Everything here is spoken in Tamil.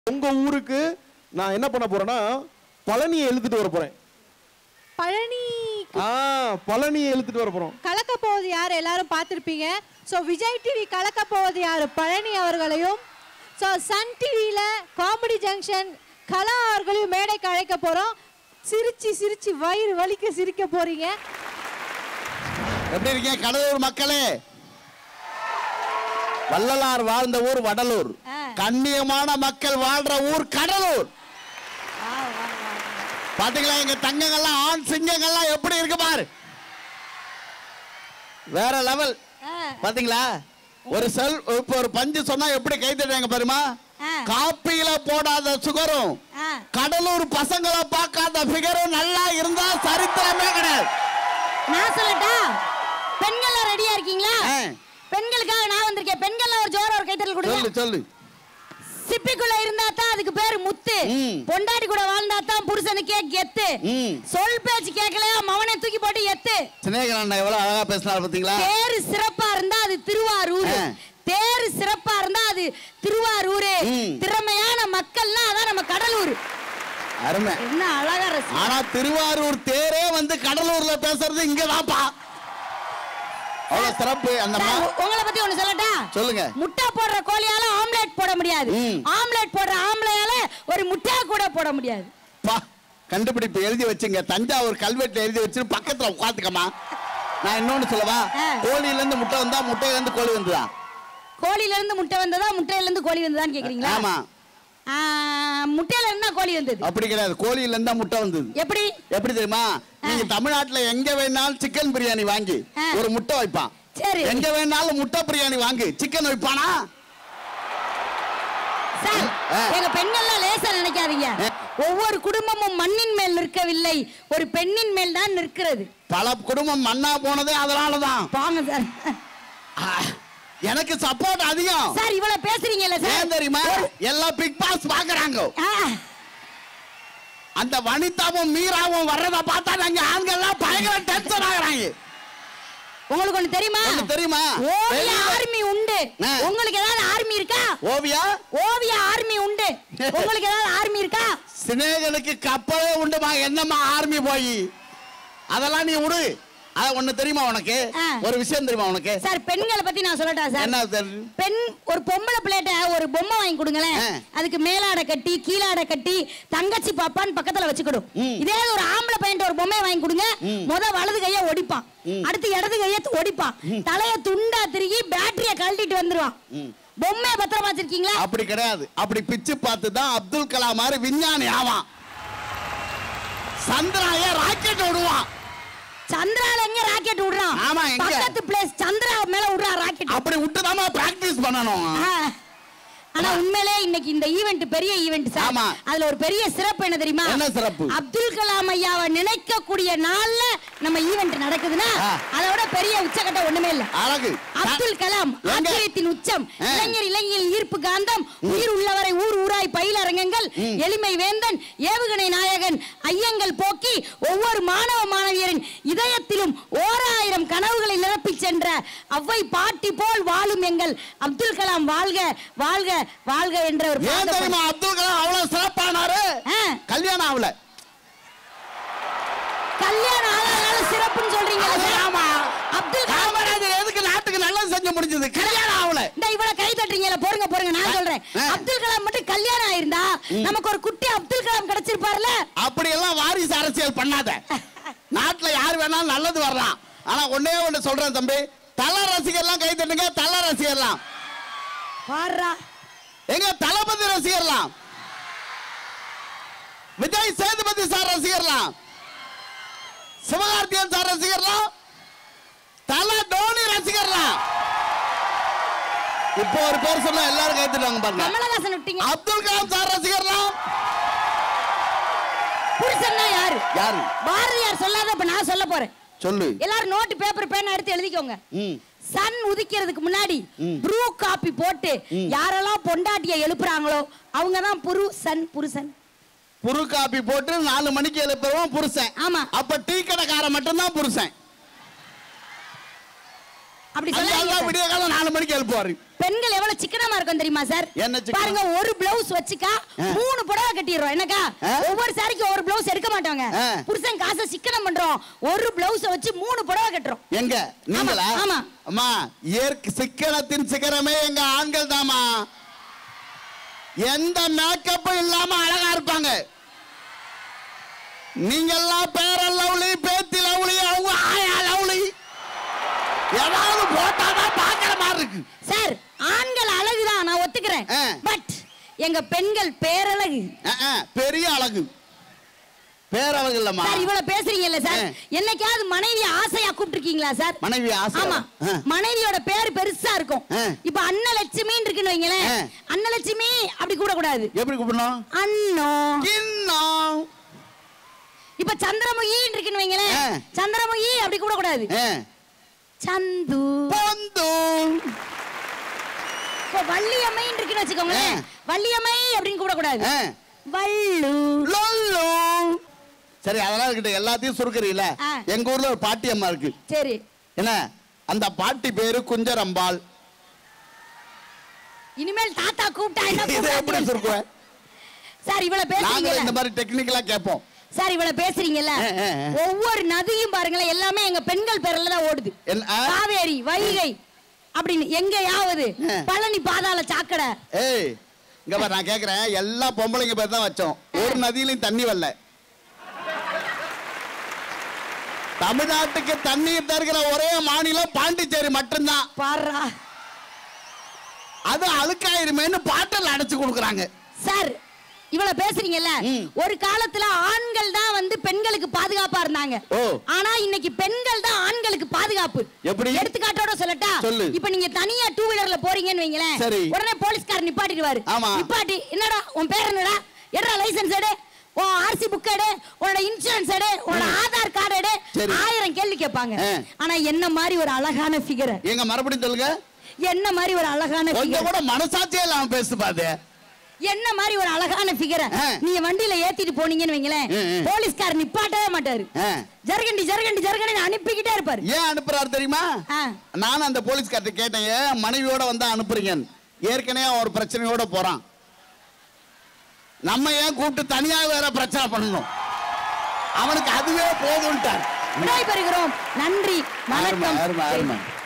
உங்க ஊருக்கு நான் என்ன பண்ண போறேன்னா பழனியை எழுதிட்டு வர போறேன். பழனியை எழுதிட்டு வர போறோம். கலக்க போவது யார் எல்லாரும் பார்த்திருப்பீங்க. ஸோ விஜய் டிவி கலக்க போவது யார் பழனி அவர்களையும், ஸோ சன் டிவியில காமெடி ஜங்ஷன் கலா அவர்களையும் மேடைக்கு அழைக்க போறோம். சிரிச்சு சிரிச்சு வயிறு வலிக்க சிரிக்க போறீங்க. எப்படி இருக்கீங்க கடலூர் மக்களே? வள்ளலார் வாழ்ந்த ஊர் வடலூர், கண்ணியமான மக்கள் வாழ்ற ஊர் கடலூர். பாத்தீங்களா எங்க தங்கங்கள்லாம் ஆண் சிங்கங்கள்லாம் எப்படி இருக்கு பாரு, வேற லெவல். பாத்தீங்களா ஒரு செல் இப்ப ஒரு பஞ்சு சொன்னா எப்படி கை தட்டுறாங்க பாருமா. காப்பியில போடாத சுகரும் கடலூர் பசங்களை பார்க்காத பிகரும் நல்லா இருந்தா சரித்திரமே கிடையாது. நான் சொல்லட்டா, பெண்கள் ரெடியா இருக்கீங்களா? பெண்களுக்காக நான் வந்திருக்கேன். பெண்கள் ஒரு ஜோர ஒரு கைத்தட்டல் கொடுங்க. சொல்லு சொல்லு. சிப்பிக்குள்ள இருந்தா தான் அதுக்கு பேரு முத்து. பொண்டாட்டி கூட வாழ்ந்தா தான் புருஷனுக்கே கெத்து. சொல் பேச்சு கேட்கலையா மவனை தூக்கி போட்டு எத்து. சினேகரன் எவ்வளவு அழகா பேசினார் பாத்தீங்களா? தேர் சிறப்பா இருந்தா அது திருவாரூர். தேர் சிறப்பா இருந்தா அது திருவாரூர். திறமையான மக்கள்னா அதான் நம்ம கடலூர். அருமை. என்ன அழகா ரசி. ஆனா திருவாரூர் தேரே வந்து கடலூர்ல பேசுறது இங்கதான்ப்பா. அவ்வளவு சிறப்பு. அந்த உங்களை பத்தி ஒண்ணு சொல்லட்டா? சொல்லுங்க. முட்டை போடுற கோழியால ஆம்லெட் போட முடியாது. ஆம்லெட் போடுற ஆம்பளையால ஒரு முட்டை கூட போட முடியாது. கண்டுபிடிப்பு எழுதி வச்சுங்க. தஞ்சாவூர் கல்வெட்டுல எழுதி வச்சு பக்கத்துல உட்காந்துக்கமா. நான் இன்னொன்னு சொல்லவா? கோழியில இருந்து முட்டை வந்தா, முட்டையில இருந்து கோழி வந்ததா? கோழியில இருந்து முட்டை வந்ததா, முட்டையில இருந்து கோழி வந்ததான்னு கேக்குறீங்களா? ஆமா. முட்டையில இருந்தா கோழி வந்தது. அப்படி கிடையாது, கோழியில இருந்தா முட்டை வந்தது. எப்படி எப்படி தெரியுமா? நீங்க தமிழ்நாட்டுல எங்க வேணாலும் சிக்கன் பிரியாணி வாங்கி ஒரு முட்டை வைப்பான். சரி. எங்க வேணாலும் முட்டை பிரியாணி வாங்கி சிக்கன் வைப்பானா? சார், எங்க பெண்கள்லாம் லேசா நினைக்காதீங்க. ஒவ்வொரு குடும்பமும் மண்ணின் மேல் நிற்கவில்லை, ஒரு பெண்ணின் மேல் தான் நிற்கிறது. பல குடும்பம் மண்ணா போனதே அதனாலதான். வாங்க சார். எனக்கு சப்போர்ட் அதிகம் சார். இவ்வளவு பேசுறீங்கல்ல சார், ஏன் தெரியுமா? எல்லாம் பிக் பாஸ் பாக்குறாங்க. அந்த வனிதாவும் மீராவும் வர்றத பார்த்தா நாங்க ஆண்கள் எல்லாம் பயங்கர டென்ஷன் ஆகுறாங்க. உங்களுக்கு ஒண்ணு தெரியுமா? தெரியுமா? ஓவியா ஆர்மி உண்டு. உங்களுக்கு ஏதாவது ஆர்மி இருக்கா? ஓவியா ஆர்மி உண்டு. உங்களுக்கு ஏதாவது ஆர்மி இருக்கா? சினேகனுக்கு கப்பலே உண்டுமா. என்னம்மா ஆர்மி போய் அதெல்லாம் நீ விடு. ஒண்ணு தெரியுமா உனக்கு? ஒரு விஷயம் தெரியுமா உனக்கு? சார், பெண்களை பத்தி நான் சொல்லட்டா சார்? என்ன? பெண் ஒரு பொம்பளை பிள்ளைட்ட ஒரு பொம்மை வாங்கி கொடுங்களேன், அதுக்கு மேலாடை கட்டி கீழாடை கட்டி தங்கச்சி பாப்பான்னு பக்கத்துல வச்சுக்கிடும். இதே ஒரு ஆம்பளை பையன் ஒரு பொம்மையை வாங்கி கொடுங்க, வலது கைய ஒடிப்பான், அடுத்து இடது கைய ஒடிப்பான், தலைய துண்டா திருகி பேட்டரிய கழட்டிட்டு வந்துருவான். பொம்மையை பத்திரமா வச்சிருக்கீங்களா? அப்படி கிடையாது. அப்படி பிச்சு பார்த்து தான் அப்துல் கலாம் மாதிரி விஞ்ஞானி ஆவான். சந்திராய ராக்கெட் விடுவான். சந்திரால எங்க ராக்கெட் விடுறான்? ஆமா, எங்க பக்கத்து பிளேஸ் சந்திரா மேல விடுறான் ராக்கெட். அப்படி விட்டுதாமா பிராக்டீஸ் பண்ணணும். ஆனா உண்மையிலே இன்னைக்கு இந்த ஈவென்ட் பெரிய ஈவென்ட் சார். அதுல ஒரு பெரிய சிறப்பு என்ன தெரியுமா? என்ன சிறப்பு? அப்துல் கலாம் ஐயாவை நினைக்கக்கூடிய நாள்ல நம்ம ஈவென்ட் நடக்குதுன்னா அதோட பெரிய உச்சகட்ட ஒண்ணுமே இல்ல. அழகு. அப்துல் கலாம் ஆச்சரியத்தின் உச்சம், இளைஞர் இளைஞர் ஈர்ப்பு காந்தம், உயிர் உள்ளவரை ஊர் ஊராய் பயிலரங்கங்கள், எளிமை வேந்தன், ஏவுகணை நாயகன், ஐயங்கள் போக்கி ஒவ்வொரு மாணவ மாணவியரின் இதயத்திலும் 1000 கனவுகளை நிரப்பி சென்ற அவ்வை பாட்டி போல் வாழும் எங்கள் அப்துல் கலாம் வாழ்க வாழ்க வாழ்க என்ற ஒரு அப்துல் கலாம் அவ்வளவு சிறப்பானாரு. கல்யாணம் ஆகல. கல்யாணம் ஆகல சிறப்புன்னு சொல்றீங்க. ஆமா. அப்துல் கலாம் எதுக்கு நாட்டுக்கு நல்லது செஞ்சு முடிஞ்சது? கல்யாணம் ஆகல. இந்த இவ்வளவு கை தட்டுறீங்கல, போறங்க போறங்க. நான் சொல்றேன், அப்துல் கலாம் மட்டும் கல்யாணம் ஆயிருந்தா நமக்கு ஒரு குட்டி அப்துல் கலாம் கிடைச்சிருப்பார்ல. அப்படி எல்லாம் வாரிசு அரசியல் பண்ணாத. நாட்டுல யார் வேணாலும் நல்லது வரலாம். ஆனா ஒண்ணே ஒண்ணு சொல்றேன் தம்பி, தல ரசிகர்லாம் கை தட்டுங்க. தல ரசிகர்லாம் பாருடா, எங்க தளபதி ரசிகர்லாம், விஜய் சேதுபதி சார் ரசிகர்லாம், சிவகார்த்திகேயன் சார் ரசிகர்லாம், தல டோனி ரசிகர்லாம். இப்போ ஒரு பேர் சொன்னா எல்லாரும் கை தட்டுவாங்க பாருங்க. கமலஹாசன் விட்டீங்க. அப்துல் கலாம் சார் ரசிகர்லாம். புருஷன்னா யாரு? யாரு? பாரதியார் சொல்லாத இப்ப நான் சொல்ல போறேன். சொல்லு. எல்லாரும் நோட் பேப்பர் பேன் எடுத்து எழுதிக்கோங்க. சன் உதிக்கிறதுக்கு முன்னாடி ப்ரூ காப்பி போட்டு யாரெல்லாம் பொண்டாட்டியை எழுப்புறாங்களோ அவங்க தான் புருஷன். புரு காப்பி போட்டு 4 மணிக்கு எழுப்புறவன் புருஷன். ஆமா. அப்ப டீ கடைக்கார மட்டும் தான் புருஷன். அப்படி சொல்லாதீங்க. விடிய காலம் 4 மணிக்கு எழுப்புவாரு. பெண்கள் எவ்வளவு சிக்கனமா இருக்கும் தெரியுமா சார்? பாருங்க, ஒரு பிளவுஸ் வச்சுக்கா 3 புடவை கட்டிடுறோம். என்னக்கா ஒவ்வொரு சாரிக்கு ஒரு பிளவுஸ் எடுக்க மாட்டாங்க. புருஷன் காசை சிக்கனம் பண்றோம், ஒரு பிளவுஸ் வச்சு 3 புடவை கட்டுறோம். எங்க நீங்களா? ஆமா அம்மா, சிக்கனத்தின் சிகரமே எங்க ஆண்கள் தாமா. எந்த மேக்கப்பும் இல்லாம அழகா இருப்பாங்க. நீங்க எல்லாம் பேர லவ்லி, பேத்தி லவ்லி, அவங்க ஆயா லவ்லி, ஏதாவது போட்டாதான் பாக்குற மாதிரி இருக்கு. சார், ஆண்கள் அழகுதான், நான் ஒத்துக்கிறேன். பட் எங்க பெண்கள் பேரழகு, பெரிய அழகு. பேரழகு இல்லம்மா. சார் இவ்வளவு பேசுறீங்கல்ல சார், என்னைக்காவது மனைவி ஆசையா கூப்பிட்டுருக்கீங்களா சார்? மனைவி ஆசை? ஆமா. மனைவியோட பேர் பெருசா இருக்கும். இப்ப அன்னலட்சுமின்னு இருக்குன்னு வைங்களேன். அன்னலட்சுமி அப்படி கூட கூடாது. எப்படி கூப்பிடணும்? அண்ணோ கிண்ணோ. இப்ப சந்திரமுகின்னு இருக்குன்னு வைங்களேன். சந்திரமுகி அப்படி கூட கூடாது. சந்து பொந்து. இப்ப வள்ளியம்மைன்னு இருக்குன்னு வச்சுக்கோங்களேன். வள்ளியம்மை அப்படின்னு கூட கூடாது. வள்ளு லொல்லு. சரி, அதெல்லாம் இருக்கட்டும். எல்லாத்தையும் சுருக்குறீல. எங்க ஊர்ல ஒரு பாட்டி அம்மா இருக்கு. சரி. என்ன அந்த பாட்டி பேரு குஞ்சரம்பாள். இனிமேல் தாத்தா கூப்பிட்டா என்ன எப்படி சுருக்குவேன் சார்? இவ்வளவு பேசுறீங்க, இந்த மாதிரி டெக்னிக்கலா கேட்போம் சார். இவ்வளவு பேசுறீங்கல்ல, ஒவ்வொரு நதியும் பாருங்களேன், எல்லாமே எங்க பெண்கள் பேர்ல தான் ஓடுது. காவேரி, வைகை அப்படின்னு எங்கயாவது பழனி பாதாள சாக்கடை. ஏய், இங்க பாரு, நான் கேக்குறேன். எல்லா பொம்பளைங்க பேர் தான் வச்சோம். ஒரு நதியிலும் தண்ணி வரல. தமிழ்நாட்டுக்கு தண்ணீர் தருகிற ஒரே மாநிலம் பாண்டிச்சேரி மட்டும்தான். பாரா, அது அழுக்காயிருமேன்னு பாட்டில் அடைச்சு கொடுக்குறாங்க. சார் இவ்வளவு பேசுறீங்கல்ல, ஒரு காலத்துல ஆண்கள் தான் வந்து பெண்களுக்கு பாதுகாப்பா இருந்தாங்க. ஆனா இன்னைக்கு பெண்கள் தான் ஆண்களுக்கு பாதுகாப்பு. எப்படி? எடுத்துக்காட்டோட சொல்லட்டா? இப்ப நீங்க தனியா 2 வீலர்ல போறீங்கன்னு வைங்களேன், உடனே போலீஸ்காரர் நிப்பாட்டிடுவாரு. நிப்பாட்டி, என்னடா உன் பேர் என்னடா, எடா லைசென்ஸ் எடு, உன் ஆர்சி புக் எடு, உன்னோட இன்சூரன்ஸ் எடு, உன்னோட ஆதார் கார்டு எடு, 1000 கேள்வி கேட்பாங்க. ஆனா என்ன மாதிரி ஒரு அழகான ஃபிகர், எங்க மறுபடியும் சொல்லுங்க, என்ன மாதிரி ஒரு அழகான கொஞ்சம் கூட மனசாட்சியே இல்லாம பேசு பாரு. என்ன மாதிரி ஒரு அழகான ஃபிகர் நீங்க வண்டியில ஏத்திட்டு போனீங்கன்னு வைங்களேன், போலீஸ்காரர் நிப்பாட்டவே மாட்டாரு. ஜர்கண்டி ஜர்கண்டி ஜர்கண்டி அனுப்பிக்கிட்டே இருப்பாரு. ஏன் அனுப்புறாரு தெரியுமா? நான் அந்த போலீஸ்கார்ட்ட கேட்டேன், மனைவியோட வந்தா அனுப்புறீங்க, ஏற்கனவே ஒரு பிரச்சனையோட போறான், நம்ம ஏன் கூப்பிட்டு தனியா வேற பிரச்சனை பண்ணணும், அவனுக்கு அதுவே போதும்ட்டார். விடைபெறுகிறோம். நன்றி, வணக்கம்.